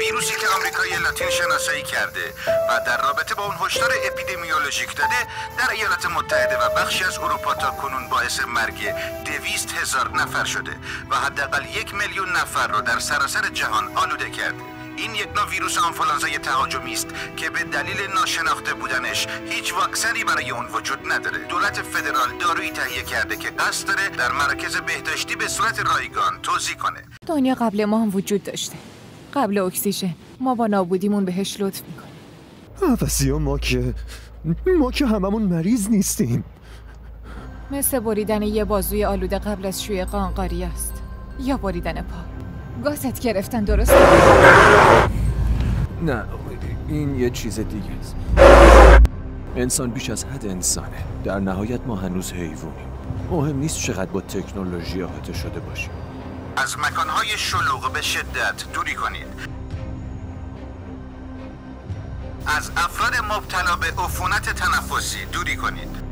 ویروسی که آمریکای لاتین شناسایی کرده و در رابطه با اون هشدار اپیدمیولوژیک داده در ایالات متحده و بخشی از اروپا تا کنون باعث مرگ 200,000 نفر شده و حداقل 1,000,000 نفر رو در سراسر جهان آلوده کرده. این یک نوع ویروس آنفولانزای تهاجمی است که به دلیل ناشناخته بودنش هیچ واکسنی برای اون وجود نداره. دولت فدرال دارویی تهیه کرده که قصد داره در مراکز بهداشتی به صورت رایگان توزیع کنه. دنیا قبل ما هم وجود داشته. قبل اکسیژن ما با نابودیمون بهش لطف میکنیم. عوضی ما که هممون مریض نیستیم. مثل بریدن یه بازوی آلوده قبل از شوی قانقاری است یا بریدن پا. گازت گرفتن درست؟ نه، این یه چیز دیگه است. انسان بیش از حد انسانه. در نهایت ما هنوز حیوانیم. مهم نیست چقدر با تکنولوژی احاطه شده باشیم. از مکانهای شلوغ به شدت دوری کنید. از افراد مبتلا به عفونت تنفسی دوری کنید.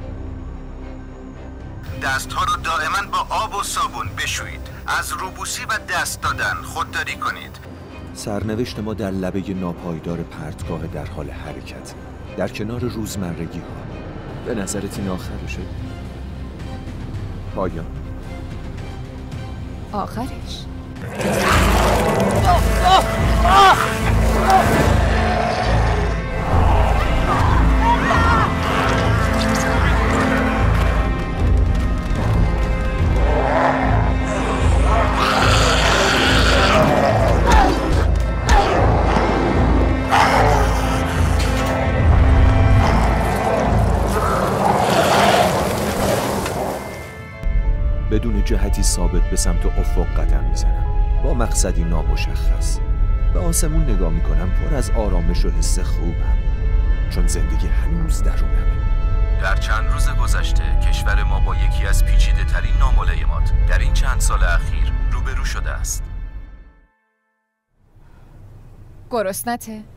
دستها رو دائما با آب و صابون بشویید. از روبوسی و دست دادن خودداری کنید. سرنوشت ما در لبه ناپایدار پرتگاه در حال حرکت، در کنار روزمرگی ها. به نظرت این آخرشه؟ پایان. آخرش؟ بدون جهتی ثابت به سمت افق قدم میزنم، با مقصدی نامشخص. به آسمون نگاه میکنم، پر از آرامش و حس خوبم، چون زندگی هنوز درونمه. در چند روز گذشته کشور ما با یکی از پیچیده ترین ناملایمات در این چند سال اخیر روبرو شده است. گرسنته؟